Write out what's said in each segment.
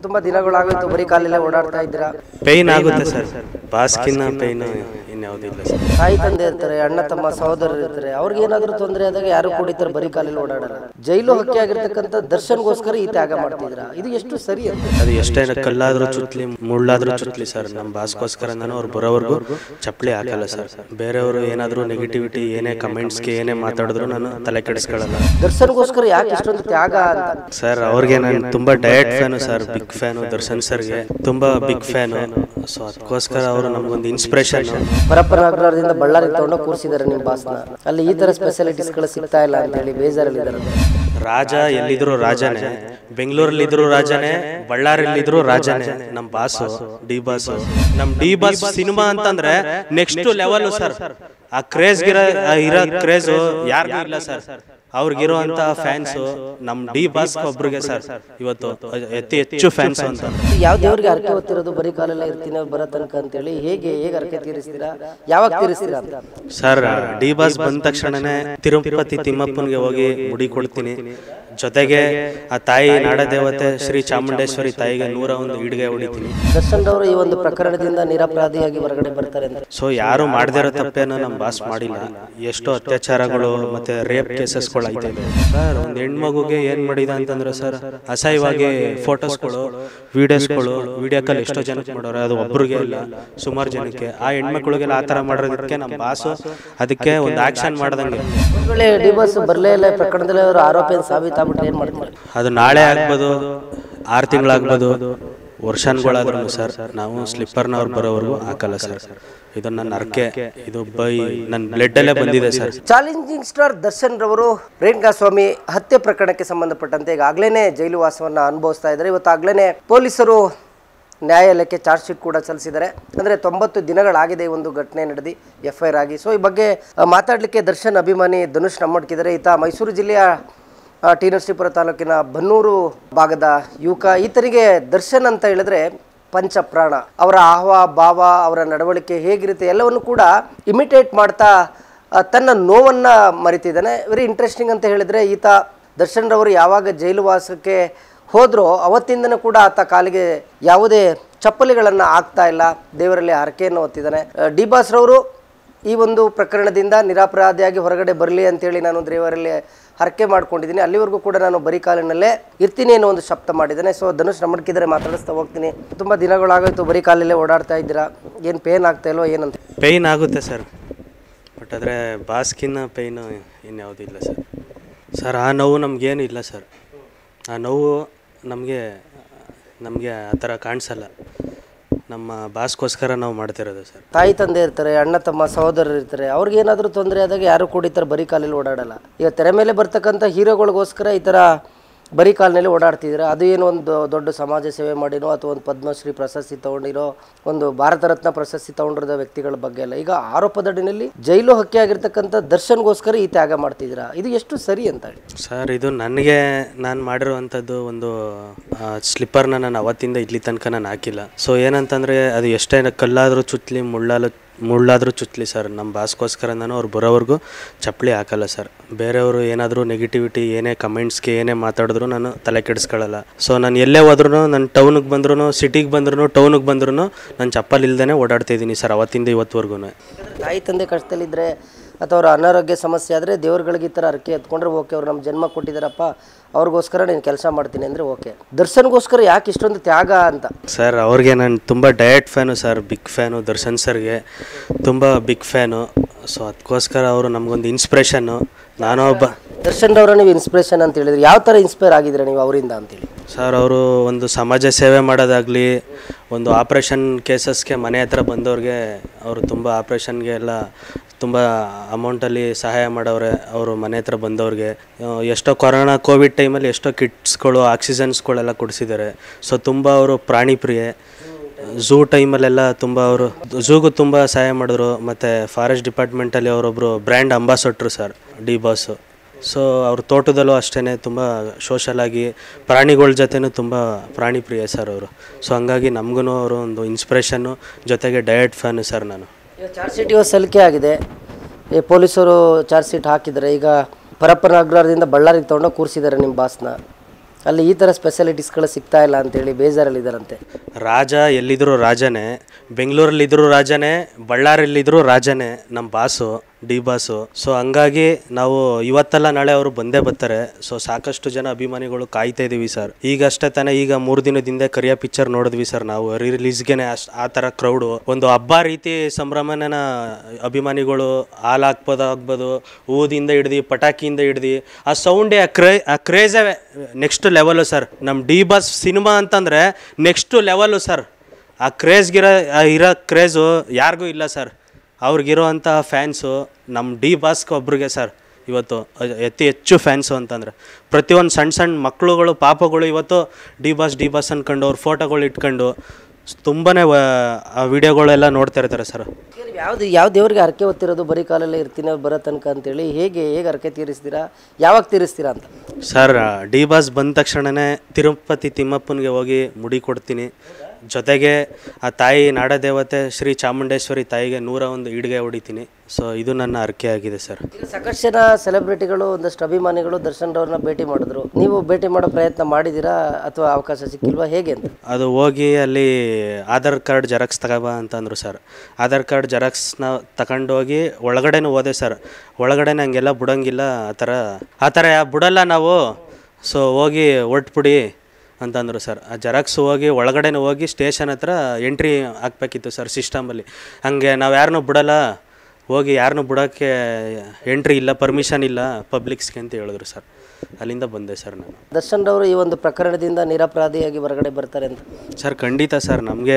ತುಂಬಾ ದಿನಗಳಾಗಿತ್ತು ಬರೀ ಕಾಲಲ್ಲೇ ಓಡಾಡ್ತಾ ಇದ್ದೀರಾ? ಪೇನ್ ಆಗುತ್ತೆ ಸರ್, ಬಾಸ್ಕಿನ ಪೇನ್ ಇನ್ಯಾವುದಿಲ್ಲ ಸರ್. ತಾಯಿ ತಂದೆ ಇರ್ತಾರೆ, ಅಣ್ಣ ತಮ್ಮ ಸಹೋದರರು ಇರ್ತಾರೆ, ಅವ್ರಿಗೆ ಏನಾದರೂ ತೊಂದರೆ ಆದಾಗ ಯಾರು ಕುಡಿತಾರೆ, ಬರೀ ಕಾಲಲ್ಲಿ ಓಡಾಡಲ್ಲ. ಜೈಲು ಹಕ್ಕಿ ಆಗಿರ್ತಕ್ಕಂಥ ದರ್ಶನ್ಗೋಸ್ಕರ ಈ ತ್ಯಾಗ ಮಾಡ್ತಿದ್ದೀರಾ, ಇದು ಎಷ್ಟು ಸರಿ ಅಂತ? ಅದು ಎಷ್ಟೇ ಕಲ್ಲಾದ್ರೂ ಚುತ್ಲಿ ಮುಳ್ಳಾದ್ರೂ ಚುತ್ಲಿ ಸರ್, ನಮ್ಮ ಬಾಸ್ಗೋಸ್ಕರ ನಾನು ಅವ್ರು ಬರೋವರೆಗೂ ಚಪ್ಪಲಿ ಹಾಕಲ್ಲ ಸರ್. ಬೇರೆಯವರು ಏನಾದರೂ ನೆಗೆಟಿವಿಟಿ ಏನೇ ಕಮೆಂಟ್ಸ್ಗೆ ಏನೇ ಮಾತಾಡಿದ್ರು ನಾನು ತಲೆ ಕೆಡಿಸ್ಕೊಳ್ಳಲ್ಲ. ದರ್ಶನ್ಗೋಸ್ಕರ ಯಾಕೆ ಇಷ್ಟೊಂದು ತ್ಯಾಗ ಅಂತ? ಸರ್ ಅವ್ರಿಗೆ ನಾನು ತುಂಬಾ ಡಯಟ್ fan sir, big fan Darshan ಸರ್ಗೆ ತುಂಬಾ ಬಿಗ್ ಫ್ಯಾನು. ಸೊ ಅದಕ್ಕೋಸ್ಕರ ಅವರು ನಮ್ಗೊಂದು ಇನ್ಸ್ಪಿರೇಷನ್. ಪರಪ್ಪನಗರದಿಂದ ಬಳ್ಳಾರಿ ತಗೊಂಡು ಕೂರಿಸಿದ್ದಾರೆ ನಿಮ್ಮ ಬಾಸ್ನ. ಅಲ್ಲಿ ಈ ತರ ಸ್ಪೆಷಾಲಿಟೀಸ್ಗಳು ಸಿಗ್ತಾ ಇಲ್ಲ ಅಂತ ಹೇಳಿ ಬೇಜಾರಲ್ಲಿದ್ದಾರೆ. ರಾಜ ಎಲ್ಲಿದ್ರು ರಾಜನೇ, ಬೆಂಗಳೂರಲ್ಲಿದ್ರು ರಾಜನೇ, ಬಳ್ಳಾರಿಯಲ್ಲಿದ್ರು ರಾಜನೇ ನಮ್ಮ ಬಾಸು, ಡಿ ಬಾಸು. ನಮ್ ಡಿ ಬಾಸ್ ಸಿನಿಮಾ ಅಂತಂದ್ರೆ ನೆಕ್ಸ್ಟ್ ಲೆವೆಲ್ ಸರ್. ಆ ಕ್ರೇಜ್ ಇರೋ ಕ್ರೇಜ್ ಯಾರಿಗೂ ಇಲ್ಲ ಸರ್. ಅವ್ರಿಗಿರುವಂತ ಫ್ಯಾನ್ಸು ನಮ್ ಡಿ ಬಾಸ್ ಒಬ್ರಿಗೆ ಸರ್ ಇವತ್ತು ಅತಿ ಹೆಚ್ಚು ಫ್ಯಾನ್ಸ್ ಅಂತ. ಯಾವ ದೇವ್ರಿಗೆ ಹರಕೆ ಹೊತ್ತಿರೋದು? ಬರೀ ಕಾಲೆಲ್ಲ ಇರ್ತೀನಿ ಅವ್ರು ಬರೋ ತನಕ ಅಂತೇಳಿ ಹೇಗೆ ಹರಕೆ ತೀರಿಸ್ತೀರಾ, ಯಾವಾಗ ತೀರಿಸ್ತೀರಾ ಅಂತ? ಸರ್ ಡಿ ಬಾಸ್ ಬಂದ ತಕ್ಷಣನೇ ತಿರುಪತಿ ತಿಮ್ಮಪ್ಪನಿಗೆ ಹೋಗಿ ಮುಡಿ ಕೊಡ್ತೀನಿ. ಜೊತೆಗೆ ಆ ತಾಯಿ ನಾಡದೇವತೆ ಶ್ರೀ ಚಾಮುಂಡೇಶ್ವರಿ ತಾಯಿಗೆ 101 ಈಡ್ಗೆ ಹೊಡಿತೀನಿ. ದರ್ಶನ್ ಅವರು ಈ ಒಂದು ಪ್ರಕರಣದಿಂದ ನಿರಪರಾಧಿಯಾಗಿ ಹೊರಗಡೆ ಬರ್ತಾರೆ ಅಂತ. ಸೊ ಯಾರು ಮಾಡದಿರೋ ತಪ್ಪೇನೋ ನಮ್ಮ ಬಾಸ್ ಮಾಡಿಲ್ಲ. ಎಷ್ಟೋ ಅತ್ಯಾಚಾರಗಳು ಮತ್ತೆ ರೇಪ್ ಕೇಸಸ್ಗಳು ಆಯ್ತಾ ಇದೆ ಸರ್. ಒಂದು ಹೆಣ್ಮಗುಗೆ ಏನ್ ಮಾಡಿದ ಅಂತಂದ್ರೆ ಸರ್, ಅಸಹ್ಯವಾಗಿ ಫೋಟೋಸ್ಗಳು ವಿಡಿಯೋ ಕಾಲ್ ಎಷ್ಟೋ ಜನಕ್ಕೆ ಮಾಡೋರು, ಅದು ಒಬ್ರಿಗೆ ಇಲ್ಲ ಸುಮಾರು ಜನಕ್ಕೆ. ಆ ಹೆಣ್ಮಕ್ಳಿಗೆಲ್ಲ ಆ ತರ ಮಾಡೋದಕ್ಕೆ ನಮ್ಮ ಬಾಸು ಅದಕ್ಕೆ ಒಂದು ಆಕ್ಷನ್ ಮಾಡ್ದಂಗೆ. ಡಿ ಬಾಸ್ ಬರ್ಲೇ ಇಲ್ಲ ಪ್ರಕರಣದಲ್ಲಿ ಅವರು ಆರೋಪ ಸಾಬೀತಾಗ್ಬಿಟ್ರೆ ಏನ್ ಮಾಡ್ತಾರೆ? ಅದು ನಾಳೆ ಆಗ್ಬೋದು, 6 ತಿಂಗಳಾಗ್ಬೋದು, ವರ್ಷಗಳಾದ್ರೂ ಸರ್ ನಾವು ಸ್ಲಿಪ್ಪರ್ನವ್ರು ಬರೋವರೆಗೂ ಹಾಕಲ್ಲ ಸರ್. ಇದು ನನ್ನ ಅರ್ಕೆ, ಇದು ನನ್ನ ಬ್ಲಡ್ ಅಲ್ಲೇ ಬಂದಿದೆ ಸರ್. ಚಾಲೆಂಜಿಂಗ್ ಸ್ಟಾರ್ ದರ್ಶನ್ ರವರು ರೇಣುಕಾಸ್ವಾಮಿ ಹತ್ಯೆ ಪ್ರಕರಣಕ್ಕೆ ಸಂಬಂಧಪಟ್ಟಂತೆ ಈಗಾಗಲೇ ಜೈಲು ವಾಸವನ್ನ ಅನುಭವಿಸ್ತಾ ಇದ್ದಾರೆ. ಇವತ್ತಾಗಲೇ ಪೊಲೀಸರು ನ್ಯಾಯಾಲಯಕ್ಕೆ ಚಾರ್ಜ್ ಶೀಟ್ ಕೂಡ ಸಲ್ಲಿಸಿದ್ದಾರೆ. ಅಂದರೆ 90 ದಿನಗಳಾಗಿದೆ ಈ ಒಂದು ಘಟನೆ ನಡೆದು FIR ಆಗಿ. ಸೊ ಈ ಬಗ್ಗೆ ಮಾತಾಡಲಿಕ್ಕೆ ದರ್ಶನ್ ಅಭಿಮಾನಿ ಧನುಷ್ ನಮ್ಮೊಟ್ಟಿದ್ದಾರೆ. ಈತ ಮೈಸೂರು ಜಿಲ್ಲೆಯ ಟಿ ನರಸೀಪುರ ತಾಲೂಕಿನ ಬನ್ನೂರು ಭಾಗದ ಯುವಕ. ಈತನಿಗೆ ದರ್ಶನ್ ಅಂತ ಹೇಳಿದ್ರೆ ಪಂಚಪ್ರಾಣ. ಅವರ ಆಹ್ವ ಭಾವ, ಅವರ ನಡವಳಿಕೆ ಹೇಗಿರುತ್ತೆ ಎಲ್ಲವನ್ನು ಕೂಡ ಇಮಿಟೇಟ್ ಮಾಡ್ತಾ ತನ್ನ ನೋವನ್ನು ಮರಿತಿದ್ದಾನೆ. ವೆರಿ ಇಂಟ್ರೆಸ್ಟಿಂಗ್ ಅಂತ ಹೇಳಿದರೆ, ಈತ ದರ್ಶನ್ ರವರು ಯಾವಾಗ ಜೈಲು ವಾಸಕ್ಕೆ ಹೋದ್ರೋ ಅವತ್ತಿಂದನೂ ಕೂಡ ಆತ ಕಾಲಿಗೆ ಯಾವುದೇ ಚಪ್ಪಲಿಗಳನ್ನು ಹಾಕ್ತಾ ಇಲ್ಲ, ದೇವರಲ್ಲಿ ಹರಕೆಯನ್ನು ಹೊತ್ತಿದ್ದಾನೆ. ಡಿ ಬಾಸ್ ರವರು ಈ ಒಂದು ಪ್ರಕರಣದಿಂದ ನಿರಪರಾಧಿಯಾಗಿ ಹೊರಗಡೆ ಬರಲಿ ಅಂತೇಳಿ ನಾನು ದೇವರಲ್ಲಿ ಹರಕೆ ಮಾಡ್ಕೊಂಡಿದ್ದೀನಿ. ಅಲ್ಲಿವರೆಗೂ ಕೂಡ ನಾನು ಬರೀ ಕಾಲಿನಲ್ಲೇ ಇರ್ತೀನಿ ಅನ್ನೋ ಒಂದು ಶಬ್ದ ಮಾಡಿದ್ದೇನೆ. ಸೊ ಧನುಷ್ ನಮ್ಮಡ್ಕಿದ್ರೆ ಮಾತಾಡಿಸ್ತಾ ಹೋಗ್ತೀನಿ. ತುಂಬ ದಿನಗಳಾಗೋಯ್ತು ಬರೀ ಕಾಲಲ್ಲೇ ಓಡಾಡ್ತಾ ಇದ್ದೀರಾ, ಏನು ಪೇನ್ ಆಗ್ತಾ ಇಲ್ವೋ ಏನಂತ? ಪೇಯ್ನ್ ಆಗುತ್ತೆ ಸರ್, ಬಟ್ ಆದರೆ ಬಾಸ್ಕಿನ್ನ ಪೇಯ್ನು ಇನ್ಯಾವುದಿಲ್ಲ ಸರ್. ಸರ್ ಆ ನೋವು ನಮಗೇನು ಇಲ್ಲ ಸರ್. ಆ ನೋವು ನಮಗೆ ಆ ಥರ ಕಾಣಿಸಲ್ಲ. ನಮ್ಮ ಬಾಸ್ಗೋಸ್ಕರ ನಾವು ಮಾಡ್ತಿರೋದು ಸರ್. ತಾಯಿ ತಂದೆ ಇರ್ತಾರೆ, ಅಣ್ಣ ತಮ್ಮ ಸಹೋದರರು ಇರ್ತಾರೆ, ಅವ್ರಿಗೆ ಏನಾದರೂ ತೊಂದರೆ ಆದಾಗ ಯಾರು ಕುಡಿತಾರೆ, ಬರೀ ಕಾಲಲ್ಲಿ ಓಡಾಡಲ್ಲ. ಈಗ ತೆರೆ ಮೇಲೆ ಬರ್ತಕ್ಕಂಥ ಹೀರೋಗಳಿಗೋಸ್ಕರ ಈ ಥರ ಬರೀ ಕಾಲಿನಲ್ಲಿ ಓಡಾಡ್ತಿದ್ದೀರಾ. ಅದು ಏನೋ ಒಂದು ದೊಡ್ಡ ಸಮಾಜ ಸೇವೆ ಮಾಡಿನೋ ಅಥವಾ ಒಂದು ಪದ್ಮಶ್ರೀ ಪ್ರಶಸ್ತಿ ತೊಗೊಂಡಿರೋ, ಒಂದು ಭಾರತ ರತ್ನ ಪ್ರಶಸ್ತಿ ತೊಗೊಂಡಿರೋ ವ್ಯಕ್ತಿಗಳ ಬಗ್ಗೆ ಅಲ್ಲ. ಈಗ ಆರೋಪದಡಿನಲ್ಲಿ ಜೈಲು ಹಕ್ಕಿ ಆಗಿರ್ತಕ್ಕಂಥ ದರ್ಶನ್ಗೋಸ್ಕರ ಈ ತ್ಯಾಗ ಮಾಡ್ತಿದ್ದೀರಾ, ಇದು ಎಷ್ಟು ಸರಿ ಅಂತ ಹೇಳಿ? ಸರ್ ಇದು ನನಗೆ ನಾನು ಮಾಡಿರುವಂಥದ್ದು ಒಂದು ಸ್ಲಿಪ್ಪರ್ನ ನಾನು ಅವತ್ತಿಂದ ಇಲ್ಲಿ ತನಕ ನಾನು ಹಾಕಿಲ್ಲ. ಸೊ ಏನಂತಂದರೆ ಅದು ಎಷ್ಟೇ ಕಲ್ಲಾದರೂ ಚುತ್ಲಿ ಮುಳ್ಳಾದರೂ ಚುತ್ಲಿ ಸರ್, ನಮ್ಮ ಬಾಸ್ಗೋಸ್ಕರ ನಾನು ಅವ್ರು ಬರೋವರೆಗೂ ಚಪ್ಪಲಿ ಹಾಕಲ್ಲ ಸರ್. ಬೇರೆಯವರು ಏನಾದರೂ ನೆಗೆಟಿವಿಟಿ ಏನೇ ಕಮೆಂಟ್ಸ್ಗೆ ಏನೇ ಮಾತಾಡಿದ್ರು ನಾನು ತಲೆ ಕೆಡಿಸ್ಕೊಳ್ಳಲ್ಲ. ಸೊ ನಾನು ಎಲ್ಲೇ ಹೋದ್ರೂ, ನಾನು ಟೌನಿಗೆ ಬಂದ್ರೂ, ಸಿಟಿಗೆ ಬಂದ್ರೂ, ಟೌನಿಗೆ ಬಂದ್ರೂ ನಾನು ಚಪ್ಪಲಿ ಇಲ್ದೇ ಓಡಾಡ್ತಾಯಿದ್ದೀನಿ ಸರ್ ಅವತ್ತಿಂದ ಇವತ್ತುವರೆಗೂ. ತಾಯಿ ತಂದೆ ಕಷ್ಟದಲ್ಲಿದ್ದರೆ ಅಥವಾ ಅವ್ರ ಅನಾರೋಗ್ಯ ಸಮಸ್ಯೆ ಆದರೆ ದೇವ್ರುಗಳಿಗೆ ಈ ಥರ ಅರ್ಕೆ ಎತ್ಕೊಂಡ್ರೆ ಓಕೆ, ಅವ್ರು ನಮ್ಮ ಜನ್ಮ ಕೊಟ್ಟಿದ್ದಾರಪ್ಪ, ಅವ್ರಿಗೋಸ್ಕರ నేను ಕೆಲಸ ಮಾಡ್ತೀನಿ ಅಂದರೆ ಓಕೆ. ದರ್ಶನ್ಗೋಸ್ಕರ ಯಾಕೆ ಇಷ್ಟೊಂದು ತ್ಯಾಗ ಅಂತ? ಸರ್ ಅವ್ರಿಗೆ ನಾನು ತುಂಬ ಡಯಟ್ fan sir, big fan Darshan ಸರ್ಗೆ ತುಂಬ ಬಿಗ್ ಫ್ಯಾನು. ಸೊ ಅದಕ್ಕೋಸ್ಕರ ಅವರು ನಮಗೊಂದು ಇನ್ಸ್ಪಿರೇಷನ್ನು. ನಾನು ಒಬ್ಬ ದರ್ಶನ್ ಅವರ ನೀವು ಇನ್ಸ್ಪಿರೇಷನ್ ಅಂತ ಹೇಳಿದ್ರೆ ಯಾವ ಥರ ಇನ್ಸ್ಪೈರ್ ಆಗಿದ್ರೆ ನೀವು ಅವರಿಂದ ಅಂತೇಳಿ? ಸರ್ ಅವರು ಒಂದು ಸಮಾಜ ಸೇವೆ ಮಾಡೋದಾಗಲಿ, ಒಂದು ಆಪ್ರೇಷನ್ ಕೇಸಸ್ಗೆ ಮನೆ ಹತ್ರ ಬಂದವ್ರಿಗೆ ಅವರು ತುಂಬ ಆಪ್ರೇಷನ್ಗೆ ಎಲ್ಲ ತುಂಬ ಅಮೌಂಟಲ್ಲಿ ಸಹಾಯ ಮಾಡವ್ರೆ. ಅವರು ಮನೆ ಹತ್ರ ಬಂದವ್ರಿಗೆ ಎಷ್ಟೋ ಕೊರೋನಾ ಕೋವಿಡ್ ಟೈಮಲ್ಲಿ ಎಷ್ಟೋ ಕಿಟ್ಸ್ಗಳು ಆಕ್ಸಿಜನ್ಸ್ಗಳೆಲ್ಲ ಕೊಡಿಸಿದ್ದಾರೆ. ಸೊ ತುಂಬ ಅವರು ಪ್ರಾಣಿ ಪ್ರಿಯೆ. ಝೂ ಟೈಮಲ್ಲೆಲ್ಲ ತುಂಬ ಅವರು ಝೂಗೂ ತುಂಬ ಸಹಾಯ ಮಾಡಿದ್ರು. ಮತ್ತು ಫಾರೆಸ್ಟ್ ಡಿಪಾರ್ಟ್ಮೆಂಟಲ್ಲಿ ಅವರೊಬ್ಬರು brand ambassador sir D boss. So ಅವ್ರ ತೋಟದಲ್ಲೂ ಅಷ್ಟೇ ತುಂಬ ಸೋಷಲಾಗಿ ಪ್ರಾಣಿಗಳ ಜೊತೆನೂ ತುಂಬ ಪ್ರಾಣಿ ಪ್ರಿಯ ಸರ್ ಅವರು. ಸೊ ಹಂಗಾಗಿ ನಮಗೂ ಅವರು ಒಂದು ಇನ್ಸ್ಪಿರೇಷನ್ನು, ಜೊತೆಗೆ ಡಯಟ್ ಫ್ಯಾನು ಸರ್ ನಾನು. ಚಾರ್ಜ್ ಶೀಟ್ ಇವತ್ತು ಸಲ್ಲಿಕೆ ಆಗಿದೆ, ಪೊಲೀಸರು ಚಾರ್ಜ್ ಶೀಟ್ ಹಾಕಿದ್ದಾರೆ. ಈಗ ಪರಪ್ಪನಗರದಿಂದ ಬಳ್ಳಾರಿಗೆ ತೊಗೊಂಡು ಕೂರಿಸಿದ್ದಾರೆ ನಿಮ್ಮ ಬಾಸ್ನ. ಅಲ್ಲಿ ಈ ಥರ ಸ್ಪೆಷಾಲಿಟೀಸ್ಗಳು ಸಿಗ್ತಾ ಇಲ್ಲ ಅಂತೇಳಿ ಬೇಜಾರಲ್ಲಿದ್ದಾರಂತೆ. ರಾಜ ಎಲ್ಲಿದ್ದರೂ ರಾಜನೇ, ಬೆಂಗಳೂರಲ್ಲಿದ್ದರೂ ರಾಜನೇ, ಬಳ್ಳಾರಿಯಲ್ಲಿದ್ದರೂ ರಾಜನೇ ನಮ್ಮ ಬಾಸು, ಡಿ ಬಾಸು. ಸೊ ಹಂಗಾಗಿ ನಾವು ಇವತ್ತಲ್ಲ ನಾಳೆ ಅವರು ಬಂದೇ ಬರ್ತಾರೆ. ಸೊ ಸಾಕಷ್ಟು ಜನ ಅಭಿಮಾನಿಗಳು ಕಾಯ್ತಾ ಇದ್ದೀವಿ ಸರ್. ಈಗಷ್ಟೇ ತಾನೇ, ಈಗ 3 ದಿನದ ಹಿಂದೆ ಕರಿಯ ಪಿಕ್ಚರ್ ನೋಡಿದ್ವಿ ಸರ್ ನಾವು. ರಿಲೀಸ್ಗೆನೆ ಆ ಥರ ಕ್ರೌಡು, ಒಂದು ಹಬ್ಬ ರೀತಿ ಸಂಭ್ರಮನ ಅಭಿಮಾನಿಗಳು ಹಾಲು ಆಗ್ಬೋದು, ಊದಿಂದ ಹಿಡ್ದು ಪಟಾಕಿಯಿಂದ ಹಿಡ್ದು ಆ ಸೌಂಡೇ ಆ ಕ್ರೇಜೇ ನೆಕ್ಸ್ಟ್ ಲೆವೆಲು ಸರ್. ನಮ್ಮ ಡಿ ಬಾಸ್ ಸಿನಿಮಾ ಅಂತಂದರೆ ನೆಕ್ಸ್ಟ್ ಲೆವೆಲು ಸರ್. ಆ ಇರೋ ಕ್ರೇಜು ಯಾರಿಗೂ ಇಲ್ಲ ಸರ್. ಅವ್ರಿಗಿರೋ ಅಂಥ ಫ್ಯಾನ್ಸು ನಮ್ಮ ಡಿ ಬಾಸ್ಗೆ ಒಬ್ರಿಗೆ ಸರ್ ಇವತ್ತು ಅತಿ ಹೆಚ್ಚು ಫ್ಯಾನ್ಸು ಅಂತಂದರೆ. ಪ್ರತಿಯೊಂದು ಸಣ್ಣ ಮಕ್ಕಳುಗಳು ಪಾಪಗಳು ಇವತ್ತು ಡಿ ಬಾಸ್ ಅಂದ್ಕೊಂಡು ಅವ್ರ ಫೋಟೋಗಳು ಇಟ್ಕೊಂಡು ತುಂಬಾ ಆ ವಿಡಿಯೋಗಳೆಲ್ಲ ನೋಡ್ತಾ ಇರ್ತಾರೆ ಸರ್. ಯಾವ ದೇವ್ರಿಗೆ ಹರಕೆ ಹೊತ್ತಿರೋದು? ಬರೀ ಕಾಲಲ್ಲೇ ಇರ್ತೀನಿ ಅವ್ರು ಬರೋ ತನಕ ಅಂತೇಳಿ ಹೇಗೆ ಹರಕೆ ತೀರಿಸ್ತೀರಾ? ಯಾವಾಗ ತೀರಿಸ್ತೀರಾ ಅಂತ? ಸರ್ ಡಿ ಬಾಸ್ ಬಂದ ತಕ್ಷಣವೇ ತಿರುಪತಿ ತಿಮ್ಮಪ್ಪನಿಗೆ ಹೋಗಿ ಮುಡಿ ಕೊಡ್ತೀನಿ. ಜೊತೆಗೆ ಆ ತಾಯಿ ನಾಡದೇವತೆ ಶ್ರೀ ಚಾಮುಂಡೇಶ್ವರಿ ತಾಯಿಗೆ 101 ಈಡ್ಗೆ ಹೊಡಿತೀನಿ. ಸೊ ಇದು ನನ್ನ ಹರಕೆ ಆಗಿದೆ ಸರ್. ಈಗ ಸಾಕಷ್ಟು ಜನ ಸೆಲೆಬ್ರಿಟಿಗಳು, ಒಂದಷ್ಟು ಅಭಿಮಾನಿಗಳು ದರ್ಶನ್ ಅವ್ರನ್ನ ಭೇಟಿ ಮಾಡಿದ್ರು. ನೀವು ಭೇಟಿ ಮಾಡೋ ಪ್ರಯತ್ನ ಮಾಡಿದ್ದೀರಾ ಅಥವಾ ಅವಕಾಶ ಸಿಕ್ಕಿಲ್ವಾ, ಹೇಗೆ ಅಂತ? ಅದು ಹೋಗಿ ಅಲ್ಲಿ ಆಧಾರ್ ಕಾರ್ಡ್ ಜೆರಾಕ್ಸ್ ತಗೋಬಾ ಅಂತಂದರು ಸರ್. ಆಧಾರ್ ಕಾರ್ಡ್ ಜೆರಾಕ್ಸ್ನ ತಗೊಂಡೋಗಿ ಒಳಗಡೆನೂ ಹೋದೆ ಸರ್. ಒಳಗಡೆ ಹಂಗೆಲ್ಲ ಬಿಡೋಂಗಿಲ್ಲ, ಆ ಥರ ಬಿಡಲ್ಲ ನಾವು. ಸೊ ಹೋಗಿ ಹೊರ್ಟ್ಬಿಡಿ ಅಂತಂದರು ಸರ್. ಆ ಜೆರಾಕ್ಸ್ ಹೋಗಿ ಒಳಗಡೆನೂ ಹೋಗಿ ಸ್ಟೇಷನ್ ಹತ್ರ ಎಂಟ್ರಿ ಹಾಕ್ಬೇಕಿತ್ತು ಸರ್ ಸಿಸ್ಟಮಲ್ಲಿ. ಹಂಗೆ ನಾವು ಯಾರನ್ನೂ ಬಿಡಲ್ಲ, ಹೋಗಿ ಯಾರನ್ನೂ ಬಿಡೋಕ್ಕೆ ಎಂಟ್ರಿ ಇಲ್ಲ, ಪರ್ಮಿಷನ್ ಇಲ್ಲ ಪಬ್ಲಿಕ್ಸ್ಗೆ ಅಂತ ಹೇಳಿದ್ರು ಸರ್. ಅಲ್ಲಿಂದ ಬಂದೆ ಸರ್ ನಾನು. ದರ್ಶನ್ ಅವರು ಈ ಒಂದು ಪ್ರಕರಣದಿಂದ ನಿರಪರಾಧಿಯಾಗಿ ಹೊರಗಡೆ ಬರ್ತಾರೆ ಅಂತ ಸರ್ ಖಂಡಿತ ಸರ್. ನಮಗೆ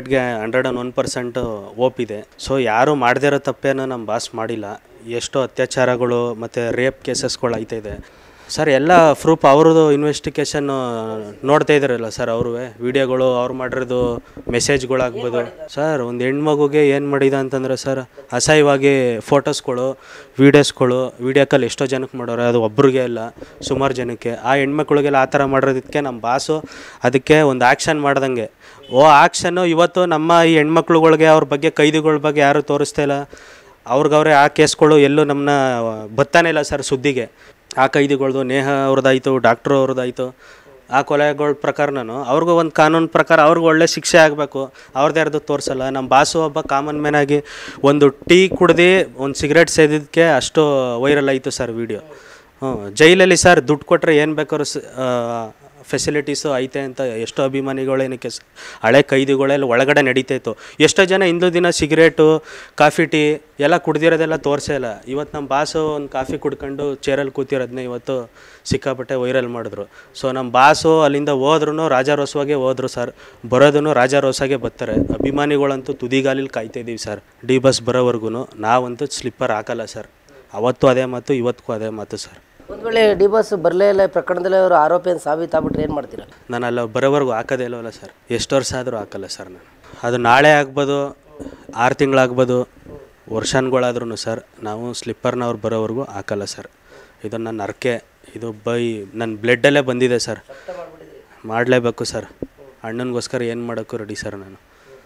101% ಓಪ್ ಇದೆ. ಸೊ ಯಾರೂ ಮಾಡದೇ ಇರೋ ತಪ್ಪೇನೋ ನಮ್ಮ ಬಾಸ್ ಮಾಡಿಲ್ಲ. ಎಷ್ಟೋ ಅತ್ಯಾಚಾರಗಳು ಮತ್ತು ರೇಪ್ ಕೇಸಸ್ಗಳು ಆಯ್ತಾಯಿದೆ ಸರ್. ಎಲ್ಲ ಪ್ರೂಫ್ ಅವ್ರದ್ದು ಇನ್ವೆಸ್ಟಿಗೇಷನ್ ನೋಡ್ತಾ ಇದ್ದಾರಲ್ಲ ಸರ್. ಅವರು ವಿಡಿಯೋಗಳು ಅವ್ರು ಮಾಡಿರೋದು ಮೆಸೇಜ್ಗಳಾಗ್ಬೋದು ಸರ್. ಒಂದು ಹೆಣ್ಮಗುಗೆ ಏನು ಮಾಡಿದ ಅಂತಂದರೆ ಸರ್, ಅಸಹ್ಯವಾಗಿ ಫೋಟೋಸ್ಗಳು ವಿಡಿಯೋ ಕಾಲ್ ಎಷ್ಟೋ ಜನಕ್ಕೆ ಮಾಡೋರು, ಅದು ಒಬ್ರಿಗೆ ಇಲ್ಲ ಸುಮಾರು ಜನಕ್ಕೆ. ಆ ಹೆಣ್ಮಕ್ಳಿಗೆಲ್ಲ ಆ ಥರ ಮಾಡಿರೋದಕ್ಕೆ ನಮ್ಮ ಬಾಸು ಅದಕ್ಕೆ ಒಂದು ಆ್ಯಕ್ಷನ್ ಮಾಡ್ದಂಗೆ ಆ್ಯಕ್ಷನ್ನು ಇವತ್ತು ನಮ್ಮ ಈ ಹೆಣ್ಮಕ್ಳುಗಳಿಗೆ ಅವ್ರ ಬಗ್ಗೆ ಕೈದಿಗಳ ಬಗ್ಗೆ ಯಾರೂ ತೋರಿಸ್ತಾ ಇಲ್ಲ. ಅವ್ರಿಗವ್ರೆ ಆ ಕೇಸ್ಗಳು ಎಲ್ಲೂ ನಮ್ಮನ್ನ ಬರ್ತಾನೆ ಇಲ್ಲ ಸರ್ ಸುದ್ದಿಗೆ. ಆ ಕೈದಿಗಳ್ದು ನೇಹ ಅವ್ರದ್ದಾಯಿತು, ಡಾಕ್ಟ್ರು ಅವ್ರದ್ದಾಯಿತು, ಆ ಕೊಲೆಗಳ ಪ್ರಕಾರನೂ ಅವ್ರಿಗೂ ಒಂದು ಕಾನೂನು ಪ್ರಕಾರ ಅವ್ರಿಗೆ ಒಳ್ಳೆ ಶಿಕ್ಷೆ ಆಗಬೇಕು. ಅವ್ರದ್ದು ಯಾರ್ದು ತೋರಿಸಲ್ಲ. ನಮ್ಮ ಬಾಸು ಒಬ್ಬ ಕಾಮನ್ ಮ್ಯಾನ್ ಆಗಿ ಒಂದು ಟೀ ಕುಡ್ದು ಒಂದು ಸಿಗರೇಟ್ ಸೇದಿದ್ದಕ್ಕೆ ಅಷ್ಟು ವೈರಲ್ ಆಯಿತು ಸರ್ ವಿಡಿಯೋ. ಜೈಲಲ್ಲಿ ಸರ್ ದುಡ್ಡು ಕೊಟ್ಟರೆ ಏನು ಬೇಕಾದ್ರೂ ಫೆಸಿಲಿಟೀಸು ಐತೆ ಅಂತ ಎಷ್ಟೋ ಅಭಿಮಾನಿಗಳೇನಕ್ಕೆ ಹಳೆ ಕೈದಿಗಳೆಲ್ಲ ಒಳಗಡೆ ನಡೀತಾಯಿತ್ತು. ಎಷ್ಟೋ ಜನ ಇಂದು ದಿನ ಸಿಗರೇಟು, ಕಾಫಿ, ಟೀ ಎಲ್ಲ ಕುಡ್ದಿರೋದೆಲ್ಲ ತೋರಿಸೇ ಇಲ್ಲ. ಇವತ್ತು ನಮ್ಮ ಬಾಸು ಒಂದು ಕಾಫಿ ಕುಡ್ಕೊಂಡು ಚೇರಲ್ಲಿ ಕೂತಿರೋದನ್ನೇ ಇವತ್ತು ಸಿಕ್ಕಾಪಟ್ಟೆ ವೈರಲ್ ಮಾಡಿದ್ರು. ಸೊ ನಮ್ಮ ಬಾಸು ಅಲ್ಲಿಂದ ಹೋದ್ರೂ ರಾಜಾರೋಸವಾಗೇ ಹೋದ್ರು ಸರ್. ಬರೋದೂ ರಾಜಾರೋಸಾಗೆ ಬರ್ತಾರೆ. ಅಭಿಮಾನಿಗಳಂತೂ ತುದಿಗಾಲಿಲಿ ಕಾಯ್ತಾಯಿದ್ದೀವಿ ಸರ್. ಡಿ ಬಾಸ್ ಬರೋವರೆಗೂ ನಾವಂತೂ ಸ್ಲಿಪ್ಪರ್ ಹಾಕಲ್ಲ ಸರ್. ಅವತ್ತು ಅದೇ ಮಾತು, ಇವತ್ತಿಗೂ ಅದೇ ಮಾತು ಸರ್. ಒಂದು ವೇಳೆ ಡಿ ಬಾಸ್ ಬರಲೇ ಇಲ್ಲ ಪ್ರಕರಣದಲ್ಲಿ ಅವರು ಆರೋಪಿಯನ್ನು ಸಾಬೀತಾಗ್ಬಿಟ್ರೆ ಏನು ಮಾಡ್ತೀರಾ? ನಾನು ಅಲ್ಲಿ ಬರೋವರೆಗೂ ಹಾಕೋದೇ ಇಲ್ಲವಲ್ಲ ಸರ್. ಎಷ್ಟು ವರ್ಷ ಆದರೂ ಹಾಕಲ್ಲ ಸರ್ ನಾನು. ಅದು ನಾಳೆ ಆಗ್ಬೋದು, 6 ತಿಂಗಳಾಗ್ಬೋದು, ವರ್ಷಗಳಾದ್ರೂ ಸರ್ ನಾವು ಸ್ಲಿಪ್ಪರ್ನ ಅವ್ರು ಬರೋವರೆಗೂ ಹಾಕಲ್ಲ ಸರ್. ಇದು ನನ್ನ ಹರಕೆ. ಇದು ನನ್ನ ಬ್ಲಡ್ಡಲ್ಲೇ ಬಂದಿದೆ ಸರ್. ಮಾಡಲೇಬೇಕು ಸರ್. ಅಣ್ಣನಿಗೋಸ್ಕರ ಏನು ಮಾಡೋಕ್ಕೂ ರೆಡಿ ಸರ್ ನಾನು.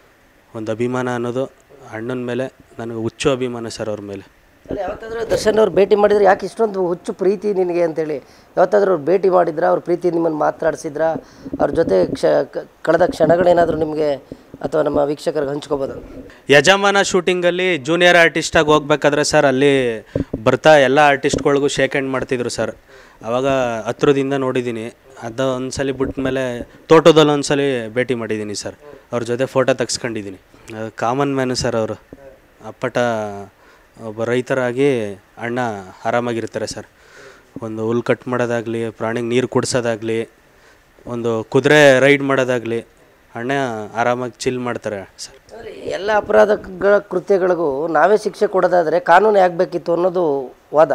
ಒಂದು ಅಭಿಮಾನ ಅನ್ನೋದು ಅಣ್ಣನ ಮೇಲೆ ನನಗೆ ಹುಚ್ಚು ಅಭಿಮಾನ ಸರ್. ಅವ್ರ ಮೇಲೆ ಯಾವತ್ತಾದ್ರೂ ದರ್ಶನ್ ಅವ್ರು ಭೇಟಿ ಮಾಡಿದ್ರೆ ಯಾಕೆ ಇಷ್ಟೊಂದು ಹುಚ್ಚು ಪ್ರೀತಿ ನಿನಗೆ ಅಂತೇಳಿ ಯಾವತ್ತಾದ್ರೂ ಅವ್ರು ಭೇಟಿ ಮಾಡಿದ್ರಾ? ಅವ್ರ ಪ್ರೀತಿ ನಿಮ್ಮನ್ನು ಮಾತನಾಡಿಸಿದ್ರಾ? ಅವ್ರ ಜೊತೆ ಕಳೆದ ಕ್ಷಣಗಳೇನಾದರೂ ನಿಮಗೆ ಅಥವಾ ನಮ್ಮ ವೀಕ್ಷಕರಿಗೆ ಹಂಚ್ಕೋಬೋದು? ಯಜಮಾನ ಶೂಟಿಂಗಲ್ಲಿ ಜೂನಿಯರ್ ಆರ್ಟಿಸ್ಟಾಗಿ ಹೋಗ್ಬೇಕಾದ್ರೆ ಸರ್ ಅಲ್ಲಿ ಬರ್ತಾ ಎಲ್ಲ ಆರ್ಟಿಸ್ಟ್ಗಳಿಗೂ ಶೇಕ್ ಹ್ಯಾಂಡ್ ಮಾಡ್ತಿದ್ರು ಸರ್. ಆವಾಗ ಹತ್ರದಿಂದ ನೋಡಿದ್ದೀನಿ. ಅದು ಒಂದ್ಸಲಿ ಬಿಟ್ಟ ಮೇಲೆ ತೋಟದಲ್ಲಿ ಒಂದ್ಸಲಿ ಭೇಟಿ ಮಾಡಿದ್ದೀನಿ ಸರ್. ಅವ್ರ ಜೊತೆ ಫೋಟೋ ತೆಗ್ಸ್ಕೊಂಡಿದ್ದೀನಿ. ಅದು ಕಾಮನ್ ಮ್ಯಾನು ಸರ್. ಅವರು ಅಪ್ಪಟ ಒಬ್ಬ ರೈತರಾಗಿ ಅಣ್ಣ ಆರಾಮಾಗಿರ್ತಾರೆ ಸರ್. ಒಂದು ಹುಲ್ ಕಟ್ ಮಾಡೋದಾಗಲಿ, ಪ್ರಾಣಿಗೆ ನೀರು ಕುಡಿಸೋದಾಗಲಿ, ಒಂದು ಕುದುರೆ ರೈಡ್ ಮಾಡೋದಾಗಲಿ ಅಣ್ಣ ಆರಾಮಾಗಿ ಚಿಲ್ ಮಾಡ್ತಾರೆ ಸರ್. ಎಲ್ಲ ಅಪರಾಧಗಳ ಕೃತ್ಯಗಳಿಗೂ ನಾವೇ ಶಿಕ್ಷೆ ಕೊಡೋದಾದರೆ ಕಾನೂನು ಆಗಬೇಕಿತ್ತು ಅನ್ನೋದು ವಾದ.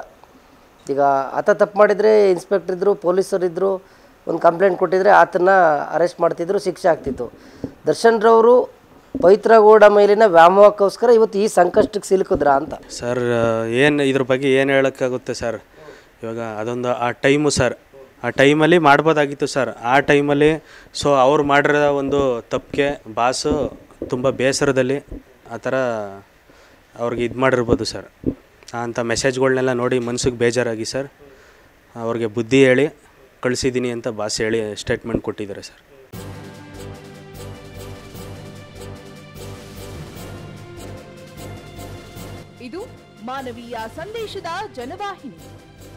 ಈಗ ಆತ ತಪ್ಪು ಮಾಡಿದರೆ ಇನ್ಸ್ಪೆಕ್ಟರ್ ಇದ್ದರು, ಪೊಲೀಸರಿದ್ದರು, ಒಂದು ಕಂಪ್ಲೇಂಟ್ ಕೊಟ್ಟಿದ್ರೆ ಆತನ ಅರೆಸ್ಟ್ ಮಾಡ್ತಿದ್ರು, ಶಿಕ್ಷೆ ಆಗ್ತಿತ್ತು. ದರ್ಶನ್ ರವರು ಪವಿತ್ರ ಗೌಡ ಮೇಲಿನ ವ್ಯಾಮೋಹಕ್ಕೋಸ್ಕರ ಇವತ್ತು ಈ ಸಂಕಷ್ಟಕ್ಕೆ ಸಿಲುಕಿದ್ರ ಅಂತ ಸರ್. ಏನು ಇದ್ರ ಬಗ್ಗೆ ಏನು ಹೇಳೋಕ್ಕಾಗುತ್ತೆ ಸರ್. ಇವಾಗ ಅದೊಂದು ಆ ಟೈಮು ಸರ್. ಆ ಟೈಮಲ್ಲಿ ಮಾಡ್ಬೋದಾಗಿತ್ತು ಸರ್. ಆ ಟೈಮಲ್ಲಿ ಸೊ ಅವ್ರು ಮಾಡಿರೋ ಒಂದು ತಪ್ಪಿಗೆ ಬಾಸು ತುಂಬ ಬೇಸರದಲ್ಲಿ ಆ ಥರ ಅವ್ರಿಗೆ ಇದು ಮಾಡಿರ್ಬೋದು ಸರ್. ಅಂಥ ಮೆಸೇಜ್ಗಳನ್ನೆಲ್ಲ ನೋಡಿ ಮನ್ಸಿಗೆ ಬೇಜಾರಾಗಿ ಸರ್ ಅವ್ರಿಗೆ ಬುದ್ಧಿ ಹೇಳಿ ಕಳಿಸಿದ್ದೀನಿ ಅಂತ ಬಾಸ್ ಹೇಳಿ ಸ್ಟೇಟ್ಮೆಂಟ್ ಕೊಟ್ಟಿದ್ದಾರೆ ಸರ್. ಇದು ಮಾನವೀಯ ಸಂದೇಶದ ಜನವಾಹಿನಿ.